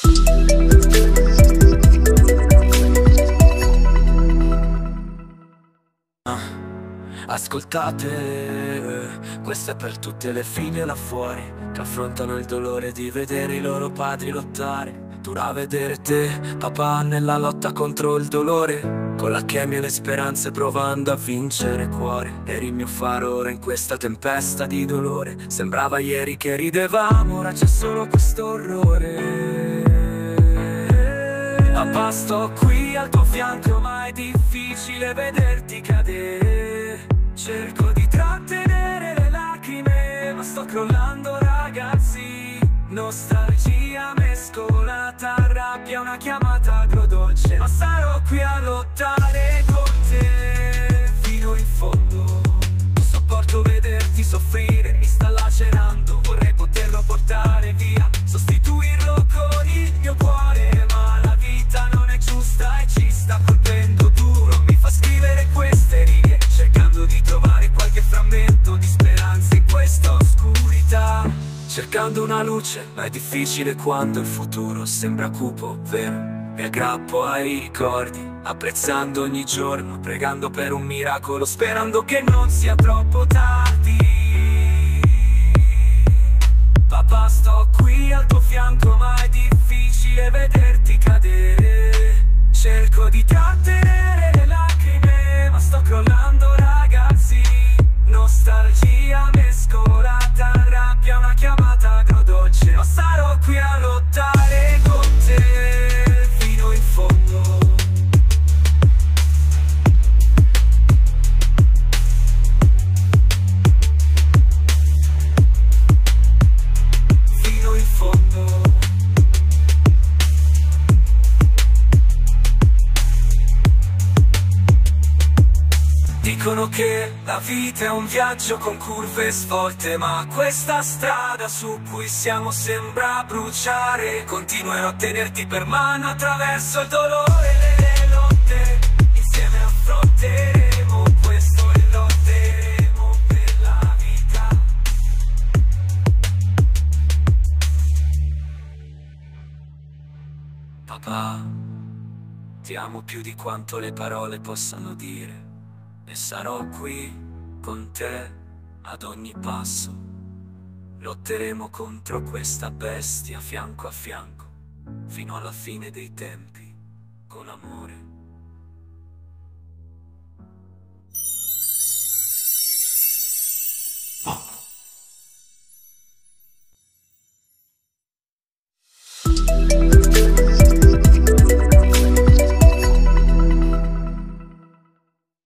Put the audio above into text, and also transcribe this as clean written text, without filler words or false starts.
Ascoltate, questa è per tutte le figlie là fuori che affrontano il dolore di vedere i loro padri lottare. Dura vedere te, papà, nella lotta contro il dolore, con la chemia e le speranze provando a vincere cuore. Eri il mio faro ora in questa tempesta di dolore. Sembrava ieri che ridevamo, ora c'è solo questo orrore. Papà, sto qui al tuo fianco, ma è difficile vederti cadere. Cerco di trattenere le lacrime, ma sto crollando, ragazzi. Nostalgia mescolata a rabbia, una chiamata agrodolce. Ma sarò qui a lottare con te fino in fondo. Non sopporto vederti soffrire, mi sta lacerando. Vorrei poterlo portare via, sostituirlo con il mio cuore. Ma la vita non è giusta e ci sta colpendo duro. Mi fa scrivere queste righe, cercando di trovare qualche frammento di speranza in questa oscurità. Cercando una luce, ma è difficile quando il futuro sembra cupo, vero? Mi aggrappo ai ricordi, apprezzando ogni giorno, pregando per un miracolo, sperando che non sia troppo tardi. Papà, sto qui al tuo fianco, ma è difficile vederti cadere. Cerco di trattenere le lacrime, ma sto crollando, ragazzi. Nostalgia mescolata a rabbia, una chiamata agrodolce. Ma sarò qui a lottare con te fino in fondo. Fino in fondo. Dicono che la vita è un viaggio con curve e svolte, ma questa strada su cui siamo sembra bruciare. Continuerò a tenerti per mano attraverso il dolore e le lotte. Insieme affronteremo questo e lotteremo per la vita. Papà, ti amo più di quanto le parole possano dire. E sarò qui con te ad ogni passo. Lotteremo contro questa bestia fianco a fianco, fino alla fine dei tempi, con amore.